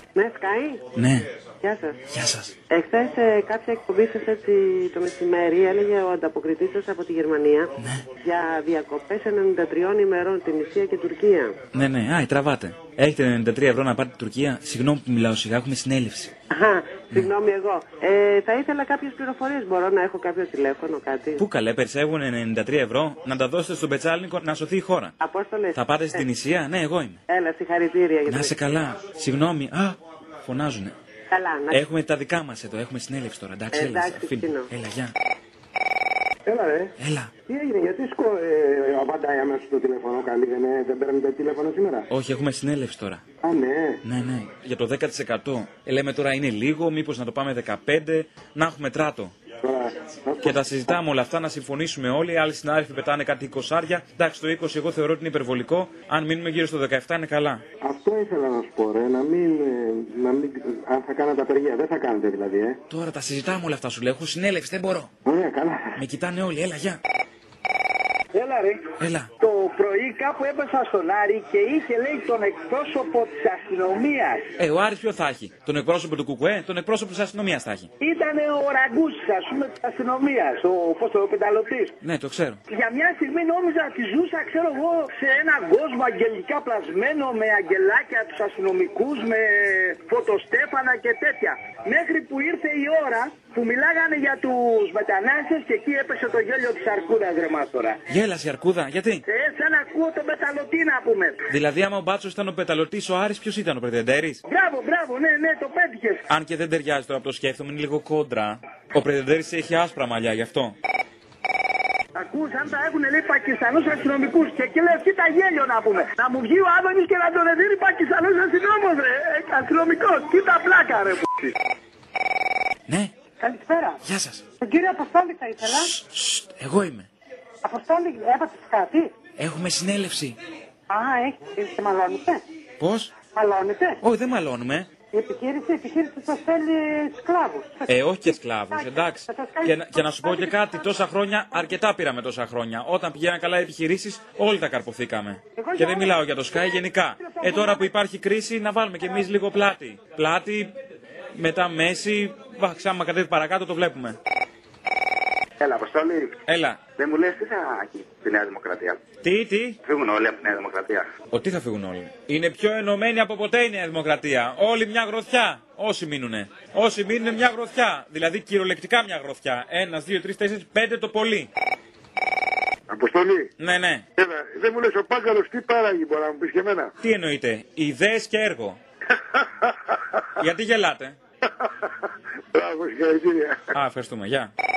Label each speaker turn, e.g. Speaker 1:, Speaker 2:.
Speaker 1: Ναι, Sky.
Speaker 2: Ναι.
Speaker 1: Γεια σας.
Speaker 2: Γεια σας.
Speaker 1: Εχθές κάποια εκπομπή σας έτσι το μεσημέρι έλεγε ο ανταποκριτής σας από τη Γερμανία για διακοπές 93 ημερών στην Ισία και Τουρκία.
Speaker 2: Ναι, τραβάτε. Έχετε 93 ευρώ να πάτε Τουρκία. Συγγνώμη που μιλάω σιγά, έχουμε συνέλευση.
Speaker 1: Συγγνώμη εγώ. Θα ήθελα κάποιες πληροφορίες. Μπορώ να έχω κάποιο τηλέφωνο, κάτι?
Speaker 2: Πού καλέ, περισσεύουν 93 ευρώ να τα δώσετε στον Πετσάλινικο να σωθεί η χώρα.
Speaker 1: Απόστολε.
Speaker 2: Θα πάτε στην Ισία, ναι, εγώ είμαι.
Speaker 1: Έλα, συγχαρητήρια για
Speaker 2: να είσαι καλά. Συγγνώμη, φωνάζουνε.
Speaker 1: Καλά,
Speaker 2: έχουμε τα δικά μας εδώ, έχουμε συνέλευση τώρα. Εντάξει, έλα, γεια.
Speaker 3: Έλα, ρε.
Speaker 2: Έλα.
Speaker 3: Τι έγινε, γιατί απαντάει αμέσως το τηλέφωνο, καλή, δεν παίρνετε τηλέφωνο σήμερα?
Speaker 2: Όχι, έχουμε συνέλευση τώρα.
Speaker 3: Α, ναι.
Speaker 2: Ναι, για το 10%. Λέμε τώρα είναι λίγο, μήπως να το πάμε 15%, να έχουμε τράτο. Και τα συζητάμε όλα αυτά, να συμφωνήσουμε όλοι. Άλλοι συνάδελφοι πετάνε κάτι 20. Εντάξει, το 20 εγώ θεωρώ ότι είναι υπερβολικό. Αν μείνουμε γύρω στο 17 είναι καλά.
Speaker 3: Αυτό ήθελα να σου πω, ρε. Να μην. Αν θα κάνετε απεργία, δεν θα κάνετε δηλαδή,
Speaker 2: Τώρα τα συζητάμε όλα αυτά, σου λέω. Έχω συνέλευση, δεν μπορώ.
Speaker 3: Ωραία, καλά.
Speaker 2: Με κοιτάνε όλοι, έλα, γεια.
Speaker 4: Έλα, ρε.
Speaker 2: Έλα.
Speaker 4: Το πρωί κάπου έπεσα στον Άρη και είχε, λέει, τον εκπρόσωπο της αστυνομίας.
Speaker 2: Ο Άρης ποιο θα έχει? Τον εκπρόσωπο του ΚΚΕ, τον εκπρόσωπο της αστυνομίας θα έχει.
Speaker 4: Ήτανε ο Ραγκούσης, ας πούμε, της αστυνομίας, ο πενταλωτής.
Speaker 2: Ναι, το ξέρω.
Speaker 4: Για μια στιγμή νόμιζα ότι ζούσα, ξέρω εγώ, σε έναν κόσμο αγγελικά πλασμένο, με αγγελάκια τους αστυνομικούς, με φωτοστέφανα και τέτοια. Μέχρι που ήρθε η ώρα που μιλάγανε για τους μετανάστες και εκεί έπεσε το γέλιο της αρκούδας, ρε μάστορα.
Speaker 2: Γέλασε η αρκούδα, γιατί?
Speaker 4: Σαν να ακούω τον πεταλωτή, να πούμε.
Speaker 2: Δηλαδή, άμα ο Μπάτσος ήταν ο πεταλωτής, ο Άρης ποιος ήταν, ο Πρετεντέρης?
Speaker 4: Μπράβο, ναι, το πέτυχες.
Speaker 2: Αν και δεν ταιριάζει τώρα που το σκέφτομαι, είναι λίγο κόντρα. Ο Πρετεντέρης έχει άσπρα μαλλιά, γι' αυτό.
Speaker 4: Ακούς, αν τα έχουν, λέει, Πακιστανούς αστυνομικούς και εκεί λέει τι τα γέλιο, να πούμε. Να μου βγει ο Άδωνης και να τον δίνει Πακιστανός αστυνόμος, ρε. Αστυνομικός, κοίτα πλάκα, ρε.
Speaker 2: Ναι.
Speaker 5: Καλησπέρα.
Speaker 2: Γεια σας.
Speaker 5: Τον κύριο Αποστόλη θα ήθελα.
Speaker 2: Εγώ είμαι.
Speaker 5: Αποστόλη, έπαθες κάτι?
Speaker 2: Έχουμε συνέλευση.
Speaker 5: Και μαλώνετε?
Speaker 2: Πώς?
Speaker 5: Μαλώνετε?
Speaker 2: Όχι, δεν μαλώνουμε.
Speaker 5: Η επιχείρηση σας θέλει σκλάβους.
Speaker 2: Όχι και σκλάβους, εντάξει. Και να σου πω και κάτι, τόσα χρόνια, αρκετά πήραμε τόσα χρόνια. Όταν πηγαίναν καλά οι επιχειρήσεις, όλοι τα καρποθήκαμε. Και δεν μιλάω για το Sky γενικά. Τώρα που υπάρχει κρίση, να βάλουμε κι εμείς λίγο πλάτη. Πλάτη, μετά μέση, άμα κατέβει παρακάτω το βλέπουμε.
Speaker 6: Έλα, Αποστόλη.
Speaker 2: Έλα.
Speaker 6: Δεν μου λες τι θα έχει στη Νέα Δημοκρατία?
Speaker 2: Τι?
Speaker 6: Φύγουν όλοι από τη Νέα Δημοκρατία.
Speaker 2: Τι θα φύγουν όλοι? Είναι πιο ενωμένη από ποτέ η Νέα Δημοκρατία. Όλοι μια γροθιά. Όσοι μείνουνε. Όσοι μείνουν μια γροθιά. Δηλαδή κυριολεκτικά μια γροθιά. 1, 2, 3, 4, 5 το πολύ.
Speaker 3: Αποστολή.
Speaker 2: Ναι.
Speaker 3: Έλα, δεν μου λες ο Πάγκαλος τι πάραγε, μπορεί να μου πεις και εμένα?
Speaker 2: Τι εννοείται? Ιδέες και έργο. Γιατί γελάτε?
Speaker 3: Μπράβο, συγχαρητήρια.
Speaker 2: Ευχαριστούμε. Γεια.